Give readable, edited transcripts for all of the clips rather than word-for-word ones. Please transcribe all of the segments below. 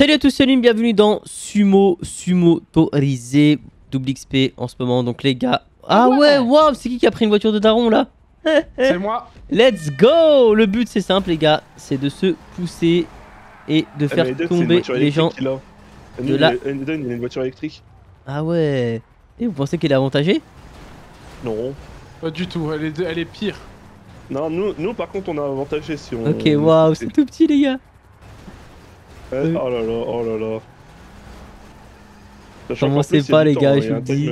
Salut à tous, salut, bienvenue dans Sumo Motorisé, double XP en ce moment. Donc les gars, ah ouais, waouh, c'est qui a pris une voiture de daron là? C'est moi. Let's go. Le but c'est simple les gars, c'est de se pousser et de faire tomber les gens de la... Eden, il a une voiture électrique. Ah ouais. Et vous pensez qu'il est avantagé? Non. Pas du tout, elle est pire. Non, nous par contre on a avantagé si on... Ok, waouh, c'est tout petit les gars. Ouais, oh là là, oh là là. Commencez pas les gars, je vous le dis.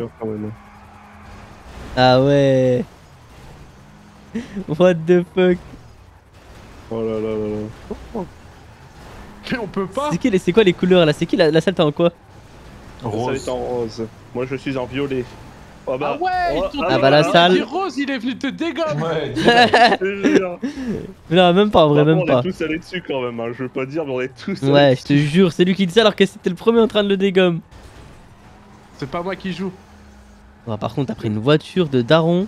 Ah ouais. What the fuck. Oh là là là là. Mais on peut pas. C'est quoi les couleurs là? C'est qui la salle, t'es en quoi? Rose. Ça est en rose. Moi je suis en violet. Oh bah, ah ouais, ah bah la salle. Rose, il est venu te dégommer. Ouais, non, même pas en vrai, même pas. On est tous allés dessus quand même, hein. Je veux pas dire, mais on est tous allés ouais, dessus. je te jure, c'est lui qui dit ça alors que c'était le premier en train de le dégommer. C'est pas moi qui joue. Bon, par contre, t'as pris une voiture de daron.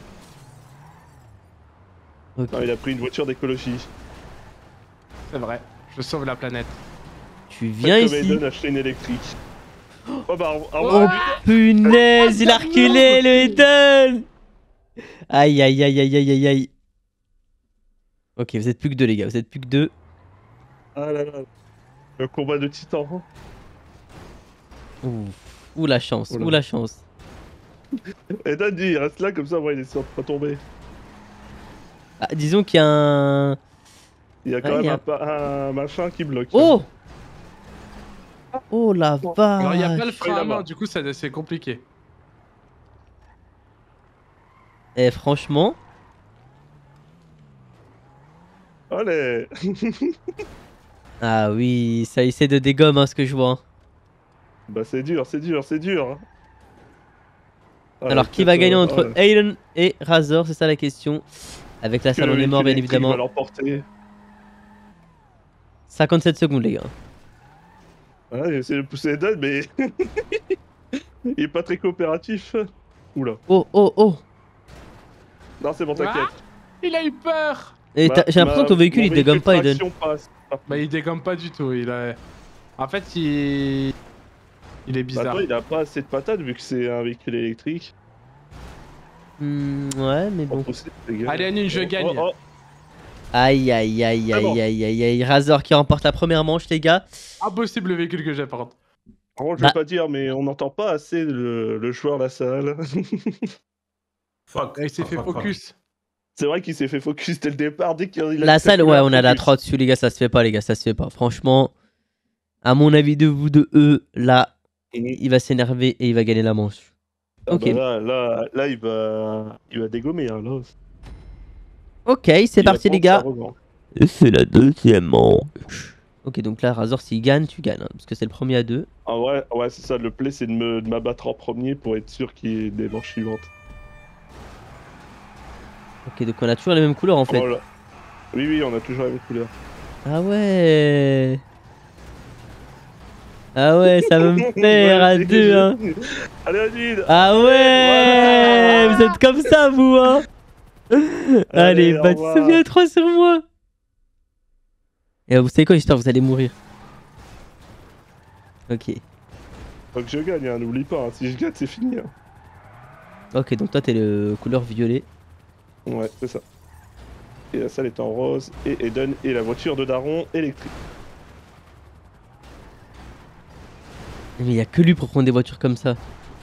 Okay. Non, il a pris une voiture d'écologie. C'est vrai, je sauve la planète. Tu viens ici. Comme Eden acheter une électrique. Oh bah, oh punaise, il a reculé le Eden. Aïe aïe aïe aïe aïe aïe aïe. Ok, vous êtes plus que deux les gars, vous êtes plus que deux. Ah là là. Le combat de titans. Ouh la chance, ouh la chance. Eden dit, il reste là comme ça, ouais, il est sûr de pas tomber. Ah, disons qu'il y a un... Il y a quand même un machin qui bloque. Oh. Oh la vache. Alors il y a pas le frein à main, du coup c'est compliqué. Eh franchement... Allez. Ah oui, ça essaie de dégommer hein, ce que je vois. Bah c'est dur, c'est dur, c'est dur. Ah, alors qui va gagner entre Aiden et Razor, c'est ça la question. Avec la salle on est mort bien évidemment. Va l'emporter. 57 secondes les gars. Ouais, j'ai essayé de pousser Eden mais... il est pas très coopératif. Oula. Oh oh oh. Non c'est bon t'inquiète. Il a eu peur. J'ai l'impression que ton véhicule il dégomme pas Eden. Bah il dégomme pas du tout, il a... En fait il est bizarre. Bah toi il a pas assez de patates vu que c'est un véhicule électrique. Ouais mais bon. Allez Anune, je gagne. Oh, oh. Aïe aïe aïe aïe aïe aïe aïe. Razor qui remporte la première manche les gars. Impossible le véhicule que j'ai par contre. Je vais pas dire mais on n'entend pas assez le joueur la salle. Fuck. Il s'est fait focus. C'est vrai qu'il s'est fait focus dès le départ dès qu'il a... La salle ouais on a la 3 dessus les gars, ça se fait pas les gars, ça se fait pas. Franchement, à mon avis de vous de eux, là, il va s'énerver et il va gagner la manche. Ah ok. Bah là il va dégommer hein, là. Ok, c'est parti les gars. Et c'est la deuxième manche. Ok, donc là, Razor, s'il gagne, tu gagnes. Hein, parce que c'est le premier à 2. Ah ouais c'est ça, le play c'est de m'abattre en premier pour être sûr qu'il y ait des manches suivantes. Ok, donc on a toujours les mêmes couleurs en fait. Oh oui, on a toujours la même couleur. Ah ouais. Ah ouais, ça va me faire à 2 hein. Allez Anine. Ah ouais, vous êtes comme ça vous hein. Allez, bah tu souviens 3 sur moi. Et vous savez quoi, j'espère que vous allez mourir. Ok. Faut que je gagne, hein, n'oublie pas, hein. Si je gagne c'est fini. Hein. Ok, donc toi t'es le couleur violet. Ouais, c'est ça. Et la salle est en rose, et Eden et la voiture de daron électrique. Mais il y a que lui pour prendre des voitures comme ça.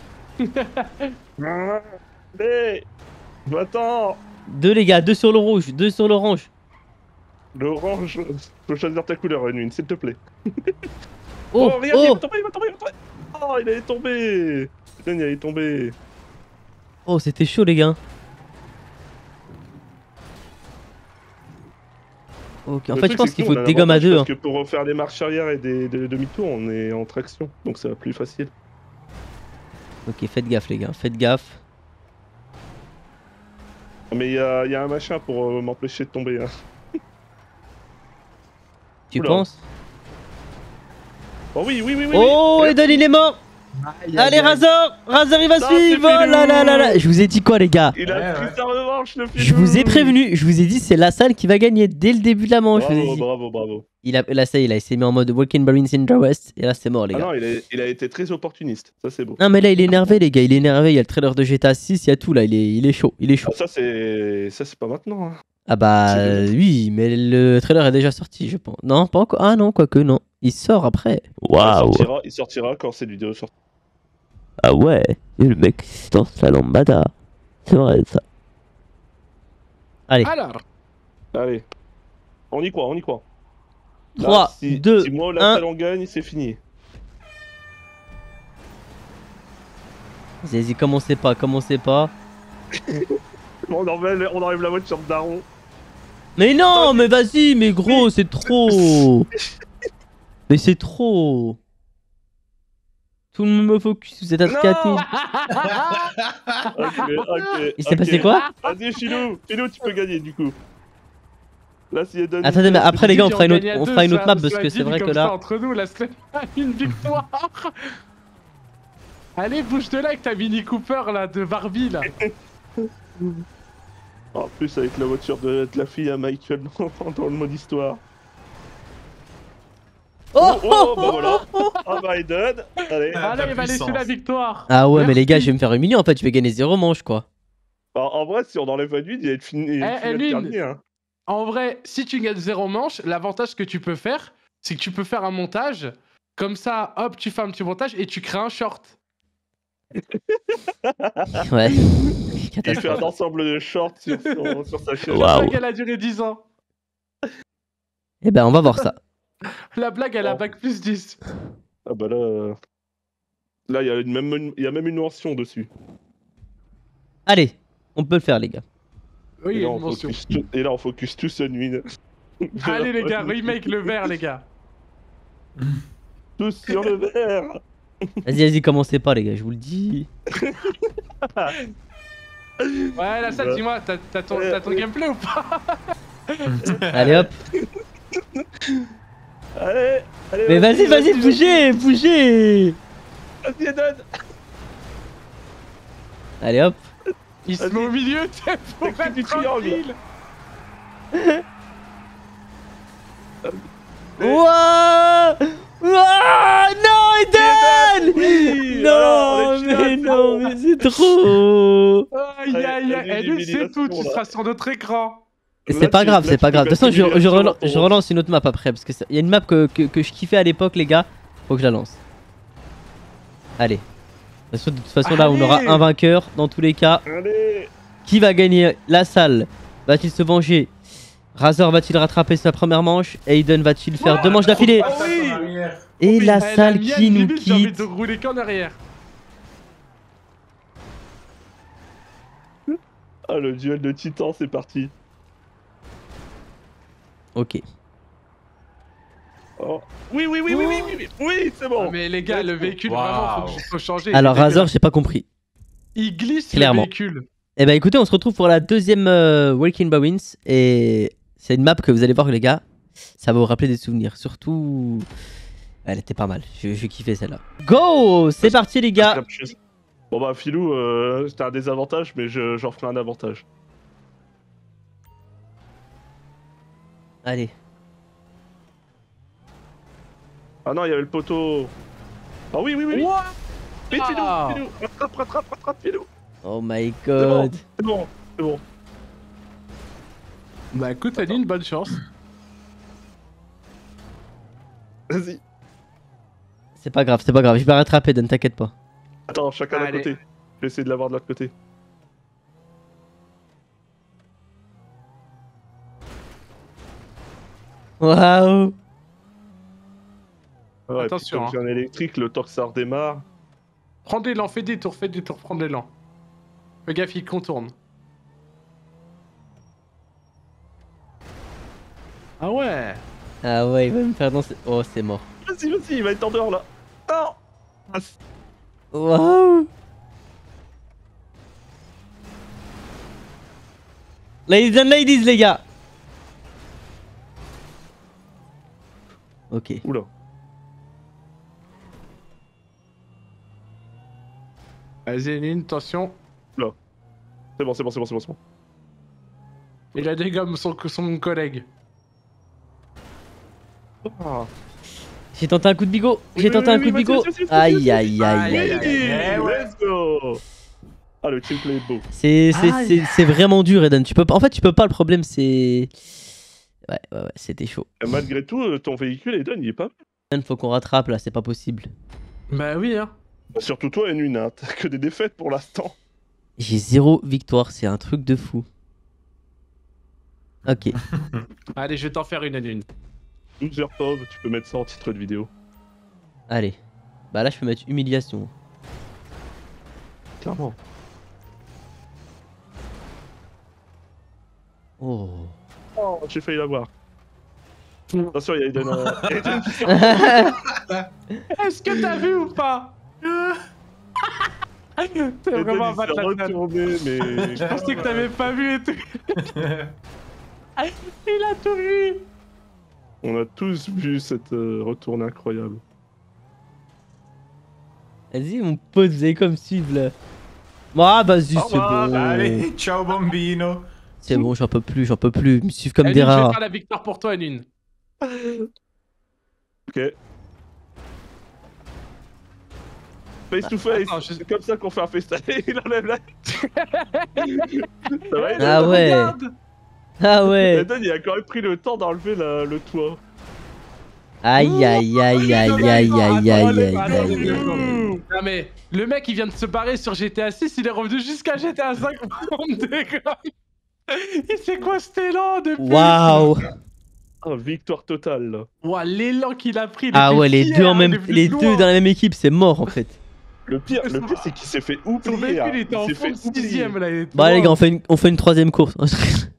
Mais va-t'en. 2 les gars, 2 sur le rouge, 2 sur l'orange. L'orange, faut choisir ta couleur, Anune, s'il te plaît. Oh, regarde, oh. il va tomber. Oh, il allait tomber. Eden, il allait tomber. Oh, c'était chaud les gars. Ok, en fait je pense qu'il faut dégommer à 2 parce que pour refaire des marches arrière et des demi-tours, on est en traction, donc ça va plus facile. Ok, faites gaffe les gars, faites gaffe. Mais il y a un machin pour m'empêcher de tomber. Hein. Tu penses? Oh oui. Oh, Eden il est mort. Allez, Razor, il va Non, suivre. c'est Oh là là là là. Je vous ai dit quoi, les gars? Il a pris sa revanche, le Filou. Je vous ai prévenu, je vous ai dit, c'est la salle qui va gagner dès le début de la manche. Je vous ai Bravo, dit. bravo, bravo. Là, ça y est, là, il s'est mis en mode Walking Barons in West. Et là, c'est mort, les Ah gars. non, il a été très opportuniste. Ça, c'est beau. Non, mais là, il est énervé, les gars. Il est énervé. Il y a le trailer de GTA 6, il y a tout là. Il est chaud. Il est chaud. Ah, ça, c'est pas maintenant. Hein. Ah bah C'est bien. oui, mais le trailer est déjà sorti, je pense. Non, pas encore. Ah non, quoique non. Il sort après. Waouh. Il sortira quand cette vidéo sortira. Ah ouais, et le mec se lance la lambada. C'est vrai ça. Allez, Alors, Allez. On y croit, on y croit. Là, 3, si, 2, si moi ou la 1. salle on gagne, c'est fini. Vas-y, commencez pas. On enlève la voiture de Daron. Mais non, mais vas-y, mais gros, c'est trop. Mais c'est trop. Tout le monde me focus, vous êtes à 4000. Ok. Il s'est passé quoi? Vas-y, Filou, tu peux gagner du coup. Là, s'il y a donné. Attendez, mais après les gars, on fera une autre, gagne à on deux, fera une autre ça- map parce ça que dit c'est vrai comme que ça, là. entre nous, là, c'est une victoire. Allez, bouge de là avec ta Mini Cooper là, de Barbie là. En plus, avec la voiture de la fille à Michael dans le mode histoire. Oh, Bah voilà. Ah, Biden. Allez. Allez, il va laisser la victoire. Ah ouais, mais les gars, Merci. je vais me faire humilier en fait, je vais gagner 0 manche quoi. En vrai, si on enlève un il va être fini. Lune. Dernier, hein. En vrai, si tu gagnes 0 manche, l'avantage que tu peux faire, c'est que tu peux faire un montage. Comme ça, hop, tu fais un petit montage et tu crées un short. Ouais. Il fait Catastrophe. un ensemble de shorts sur sa chaîne. Waouh. La blague, elle a duré 10 ans. Eh ben, on va voir ça. La blague, elle a Oh. bac plus 10. Ah bah là. Là, il y a même une mention dessus. Allez, on peut le faire, les gars. Oui, il y a là, une mention. Et là, on focus tous sur une. Allez, les gars, remake le vert, les gars. Tous sur le verre. Vas-y, commencez pas, les gars, je vous le dis. Ouais, la salle, Ouais. dis-moi, t'as ton gameplay ou pas? Allez, hop. Allez. Mais vas-y, bougez. Vas-y, Eden. Allez, hop. Il se Vas-y. met au milieu, t'es pour T'as être du triangle. tranquille. Ouah non, Eden. Oui, Non, alors, on est mais finale, non, mais c'est trop. Aïe, Allez, aïe, vas-y, aïe. Lui, c'est tout, tu l'élimination, là. seras sur notre écran. C'est pas grave, c'est pas grave. De toute façon, je je relance une autre map après. Parce qu'il y a une map que je kiffais à l'époque, les gars. Faut que je la lance. Allez. De toute façon, là, on Allez. aura un vainqueur dans tous les cas. Allez. Qui va gagner? La salle va-t-il se venger? Razor va-t-il rattraper sa première manche? Aiden va-t-il faire 2 manches d'affilée? Ah oui. Et la Eh, salle mienne, qui nous limite, j'ai envie quitte. de rouler qu'en arrière. Ah, le duel de titans, c'est parti. Ok. Oh. Oui, c'est bon. Ah, mais les gars, le véhicule, Waouh. vraiment, faut changer. Alors, Il est Razor, dégueulasse. j'ai pas compris. Il glisse Clairement. le véhicule. Eh ben écoutez, on se retrouve pour la deuxième Walking Barons. Et c'est une map que vous allez voir, les gars. Ça va vous rappeler des souvenirs. Surtout. Elle était pas mal. Je kiffais celle-là. Go! C'est parti, les gars. Bon bah Filou, c'était un désavantage, mais j'en ferai un avantage. Allez. Ah non, il y avait le poteau. Ah oui. What? Mais Ah. Filou, rattrape Filou. Oh my C'est bon, god. c'est bon. Bah écoute, Aline, bonne chance. Vas-y. C'est pas grave. Je vais rattraper, ne t'inquiète pas. Attends, chacun d'un Allez. côté. Je vais essayer de l'avoir de l'autre côté. Waouh. Ouais, Attention, puis comme j'ai un électrique, le temps que ça redémarre. Prends des l'élan, fais des tours, prends de l'élan. Fais gaffe, il contourne. Ah ouais. Ah ouais, il va me faire danser. Oh, c'est mort. Vas-y, il va être en dehors là. Non. Ah, Waouh. Ladies and ladies, les gars. Ok. Oula. Vas-y, Nin, attention. C'est bon, c'est bon, c'est bon, c'est bon, c'est bon. Il a dégomme son collègue. Ah. J'ai tenté un coup de bigot. Oui, J'ai oui, tenté oui, un oui, coup de vas-y, bigot. vas-y, vas-y, vas-y, Aïe, vas-y. aïe, aïe, Aïe, aïe. aïe. Oui, ouais. let's go. Ah, le teamplay est beau. C'est vraiment dur, Eden. Tu peux pas... En fait, tu peux pas. Le problème, c'est. Ouais, c'était chaud. Et malgré tout, ton véhicule, Eden, il est pas mal. Eden, faut qu'on rattrape là, c'est pas possible. Bah oui, hein. Surtout toi, N1, hein. T'as que des défaites pour l'instant. J'ai 0 victoire, c'est un truc de fou. Ok. Allez, je vais t'en faire une. 12 heures pauvres, tu peux mettre ça en titre de vidéo. Allez. Bah là, je peux mettre humiliation. Clairement. Oh. Oh, j'ai failli l'avoir. Attention, il y a Eden. Eden qui sort. Est-ce que t'as vu ou pas? T'es Eden, vraiment un il s'est battre la tête. retourné, mais. Je pensais que t'avais pas vu et tout. Il a tout vu. On a tous vu cette retournée incroyable. Vas-y, mon pote, vous avez comme suivre là. Ah, vas-y, Au c'est revoir, bon. Allez, ciao bambino. C'est bon, j'en peux plus, j'en peux plus. Ils me suivent comme Nune, des je vais rats. faire la victoire pour toi, Nune. Ok. Face to face, Attends, c'est comme ça qu'on fait un FaceTime. Il enlève la. Ça va, Eden? Ah ouais. Regarde. Ah ouais. Eden, il a quand même pris le temps d'enlever le toit. Aïe, aïe, aïe, aïe, aïe, aïe, aïe, aïe. Non mais, le mec il vient de se barrer sur GTA 6, il est revenu jusqu'à GTA 5 pour me déconne. Il s'est quoi cet élan depuis? Waouh. Ah, victoire totale là. Ouah, l'élan qu'il a pris. il Ah était ouais, les fier, deux en il même, est venu les de deux loin. dans la même équipe, c'est mort en fait. Le pire c'est qu'il s'est fait Son oublier. véhicule hein. il était en s'est fond de fait oublier. 6ème là. Il était Bah les loin. gars, on fait une troisième course.